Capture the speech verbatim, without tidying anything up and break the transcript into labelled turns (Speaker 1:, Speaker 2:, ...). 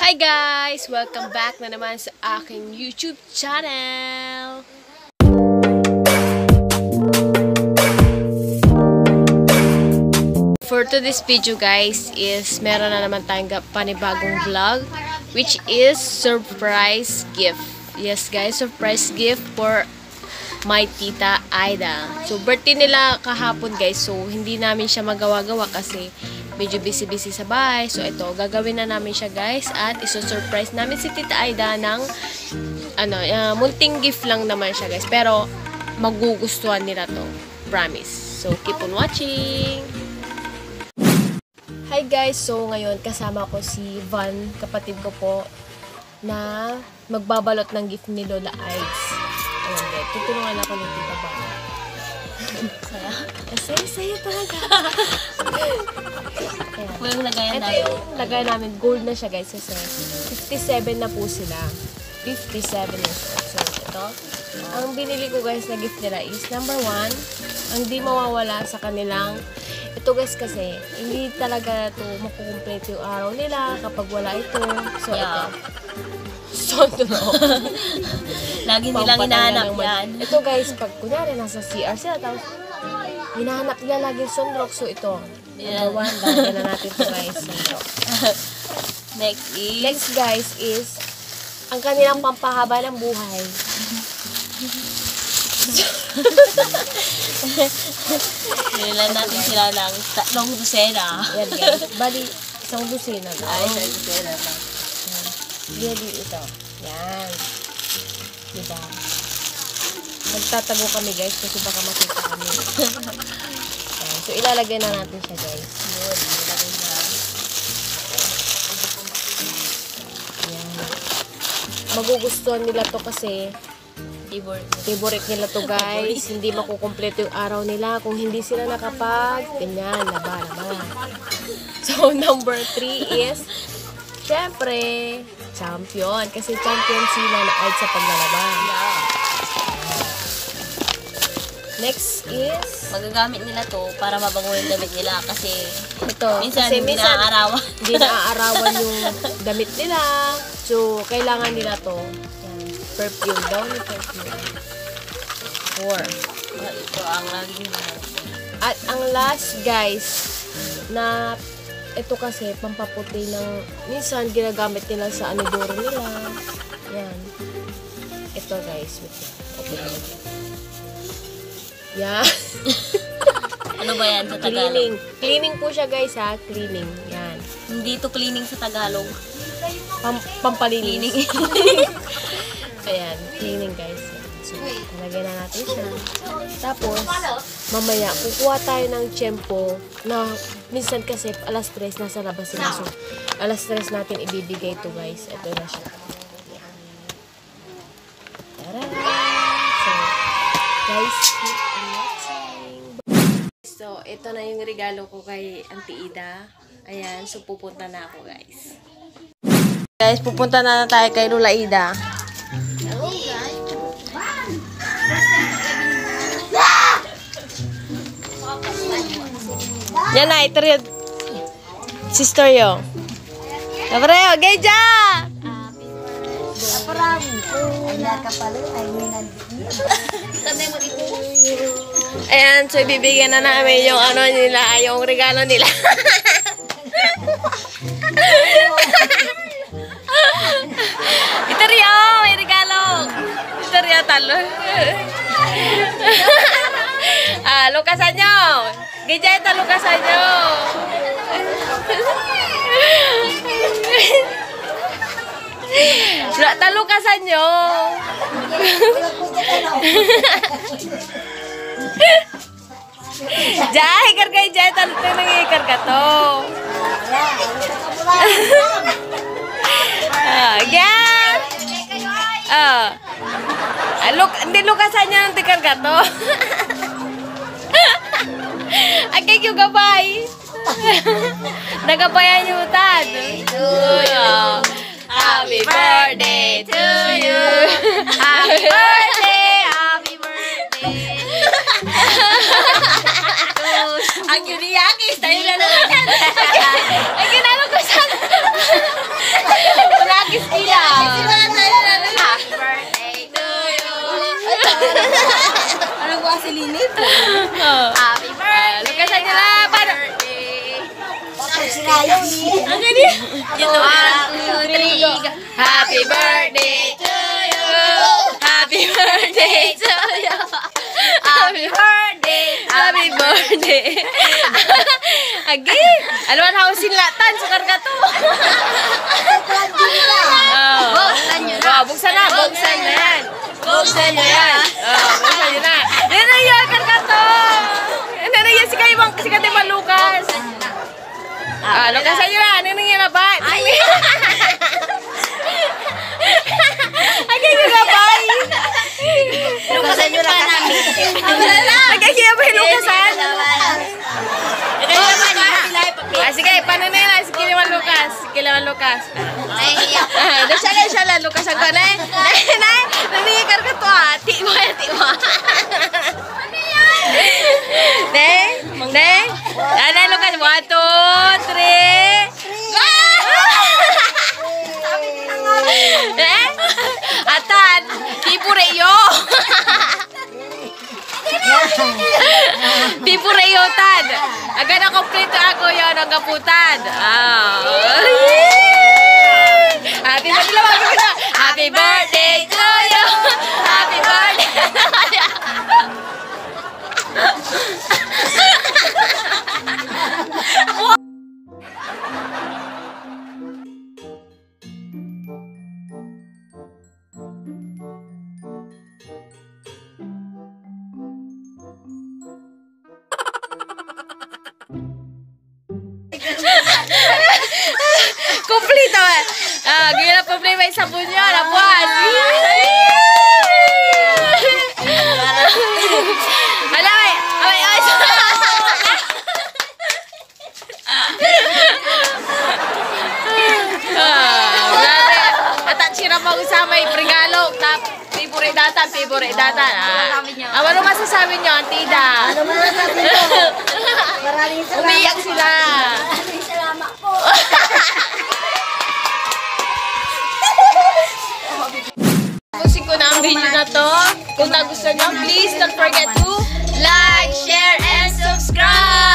Speaker 1: Hi guys! Welcome back na naman sa aking YouTube channel! For today's video guys is meron na naman tayong panibagong vlog which is surprise gift. Yes guys, surprise gift for my tita Aida. So birthday nila kahapon guys, so hindi namin siya magawa-gawa kasi medyo busy-busy sa bahay. So, ito, gagawin na namin siya, guys. At iso-surprise namin si Tita Aida ng, ano, uh, munting gift lang naman siya, guys. Pero, magugustuhan nila to. Promise. So, keep on watching! Hi, guys! So, ngayon, kasama ko si Van, kapatid ko po, na magbabalot ng gift ni Lola Aids. Ayan, guys. Tutulungan ako ni Tita Van. Saya? Saya, saya talaga.
Speaker 2: Walang lagayan
Speaker 1: namin. Ito yung lagay namin. Gold na siya guys. Kasi fifty-seven na po sila. fifty-seven years old. So ito. Ang binili ko guys na gift nila is number one. Ang di mawawala sa kanilang. Ito guys kasi hindi talaga ito makukomplete yung araw nila kapag wala ito. So
Speaker 2: yeah.
Speaker 1: ito. So ito no.
Speaker 2: Lagi nilang hinahanap yan.
Speaker 1: Ito guys, pag kunyari nasa C R sila tapos hinahanap nila lagi yung sunrock. So ito.
Speaker 2: Yeah.
Speaker 1: Number one, dahil na natin ito guys. Sunrock.
Speaker 2: Next is?
Speaker 1: Next guys is ang kanilang pampahaba ng buhay.
Speaker 2: Nilan natin sila ng tatlong dosena.
Speaker 1: Yan guys. Bali, isang dosena lang.
Speaker 2: Ay, isang dosena lang.
Speaker 1: Yan ito. Yan. Diba? Magtatago kami guys kasi baka makita kami. Yan. So, ilalagay na natin siya guys.
Speaker 2: Yun, ilalagay na.
Speaker 1: Yan. Magugustuhan nila to kasi
Speaker 2: Favorite.
Speaker 1: favorite nila to guys. Hindi makukumpleto yung araw nila kung hindi sila nakapag ganyan, laba, laba. So, number three is syempre, champion. Kasi champion sila na ay sa paglalaba.
Speaker 2: Yeah.
Speaker 1: Next is
Speaker 2: magagamit nila to para mabango yung damit nila kasi
Speaker 1: ito.
Speaker 2: minsan
Speaker 1: kasi
Speaker 2: hindi naaarawan.
Speaker 1: Hindi naaarawan yung damit nila. So, kailangan nila to. Yan. Perfume daw yung perfume. Four.
Speaker 2: Ito ang lagi nila.
Speaker 1: At ang last guys, na ito kasi pampaputi ng minsan ginagamit nila sa anodoro nila. Yan. Ito guys. Okay. Yan.
Speaker 2: Ano ba yan sa Tagalog?
Speaker 1: Cleaning. Cleaning po siya guys ha. Cleaning. Yan.
Speaker 2: Hindi to cleaning sa Tagalog.
Speaker 1: Pam pampalinis.
Speaker 2: Cleaning.
Speaker 1: Ayan. Cleaning guys. So, nalagay na natin siya. Tapos, mamaya, kukuha tayo ng tiyempo na minsan kasi alas tres nasa labas sila. So, alas tres natin ibibigay ito guys. Ito na siya. Tara! So, guys, keep on watching. So, ito na yung regalo ko kay Auntie Ida. Ayan, so pupunta na ako guys. Guys, pupunta na, na tayo kay Lola Ida.
Speaker 2: Hello guys.
Speaker 1: Yan na, ito rin. Sister yo. Kabreo, geja!
Speaker 3: Aparam. Ay, kapalo. Ay, nandito.
Speaker 2: Sabi mo ito.
Speaker 1: Ayan, so ibibigyan na namin yung ano nila, yung regalo nila. Ito rin, may regalo. Ito rin, talo. Ah, lukasan nyo. Geja, ito lukasan nyo. Talukasan nyo. Jai, hikar kayo Jai. Talutang nang hikar ka to. Ah, yan. Ah. Ah, look, hindi lukasan niya ng tikar ka to. Ay, kay yung gabay. Nagabayan yung utad. Happy birthday to you. Happy birthday, happy birthday. Ang yuniyakis, tayo na naman yan. Ang ginano ko sa...
Speaker 3: init.
Speaker 1: Oh.
Speaker 2: Happy
Speaker 1: Ah, lukasan nila. Paano?
Speaker 3: Tapos sinayaw niya.
Speaker 1: Ang gani?
Speaker 2: Ito, one, two, three, go.
Speaker 1: Happy birthday to you. Happy birthday to you. Happy birthday. Happy birthday. Agi, alwan ako sinlatan sukar ka to. Oh.
Speaker 2: Buksan nyo na.
Speaker 1: Oh, buksan na, buksan na yan. Buksan nyo yan. Oh, buksan nyo na. Yan na yan, karkato. Yan na yan, si kayo bang, si Kate Malukas. Ah, lukasan nyo na, ano nangyay na ba? Ay! Ay, kayo na ba?
Speaker 2: Lukasan nyo na namin.
Speaker 1: Ay, kayo ba yung lukasan?
Speaker 2: Ikaw naman na.
Speaker 1: Ah, sige, paano na yun? Sige naman, Lucas. Sige naman, Lucas.
Speaker 2: Nahihiyak.
Speaker 1: Ah, na siya lang, siya lang, Lucas. Ang ka, nay, nay, nay, nangyikar ka to, ah. Ti mo, ti mo. Nay, nay. Ah, nay, Lucas. One, two, three. Go! Eh? Atan, tipo reyo. Tipo reyotan. Aga na kompleto ako yun ang kaputan. Ah. Happy birthday. Happy birthday to you. Happy birthday. Kompleto. Ah, gila problema yung sabon niya. Nabuan. Alam, ay, ay, ay. Ah, grabe. At sira pa usama yung regalo. Favorite datan, favorite datan. Ah, ah, ano masasabi niyo, Antida?
Speaker 3: Ano man sabi mo? Maraming salamat.
Speaker 1: Umiyak sila.
Speaker 3: Maraming salamat po.
Speaker 1: Tapusin ko na ang video na to. Kung nagustuhan nyo, please don't forget to
Speaker 2: Like, share, and subscribe!